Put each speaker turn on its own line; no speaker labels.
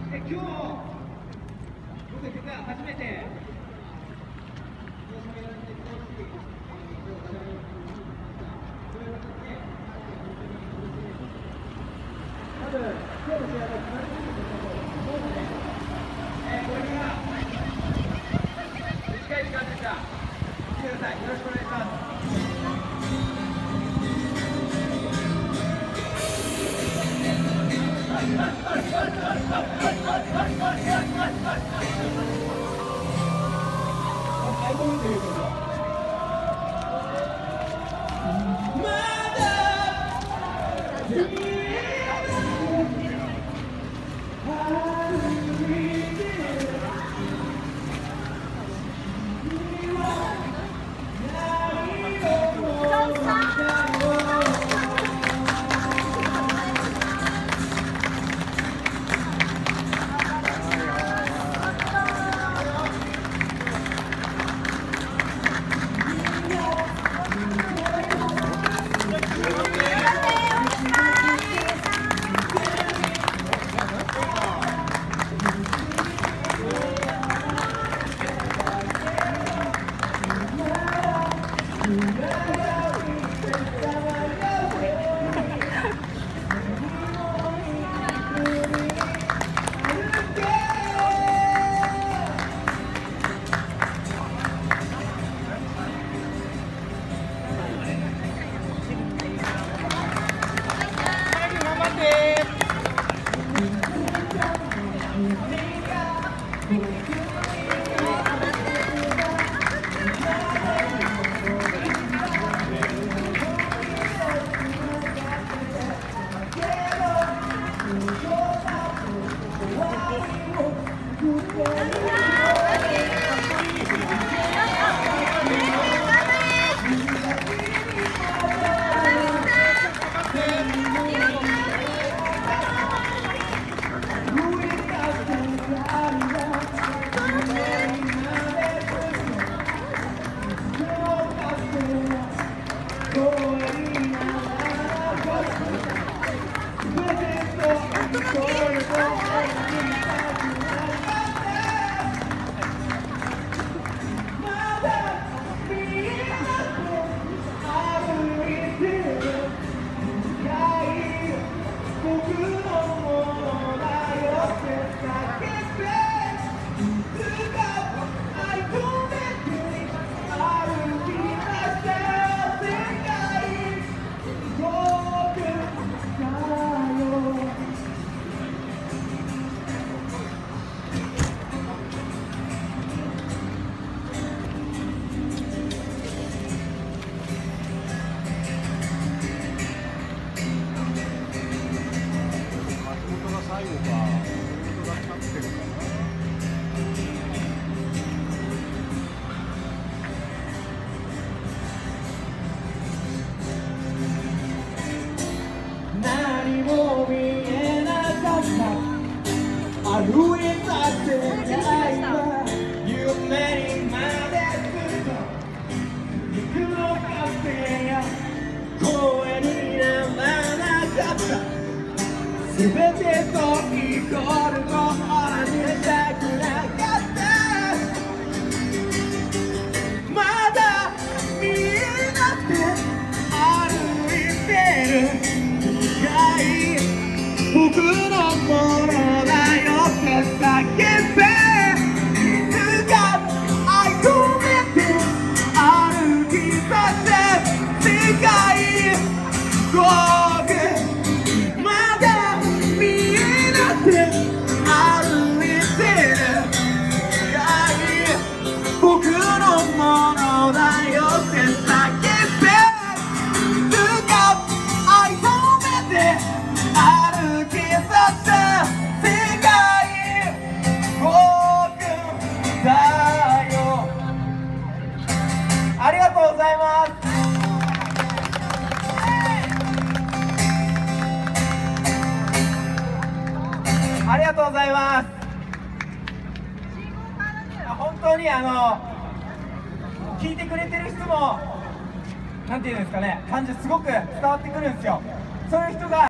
今日僕実は初めてまず今日の試合が決まると思うので、これから短い時間ですが来てください。よろしくお願いします。
歩いた世界は夢にまでずっと陸の風や声にならなかった全てとイコールの同じしたくなかったまだ見えなくて歩いてる世界僕のもの叫べいつか愛込めて歩き出せ世界僕まだ見えなくて歩いてる世界僕のものだよって叫べいつか愛込めて歩き出せありがとうございます。ありがとうございます。本当に聞いてくれてる人もなんていうんですかね、感じすごく伝わってくるんですよ。そういう人が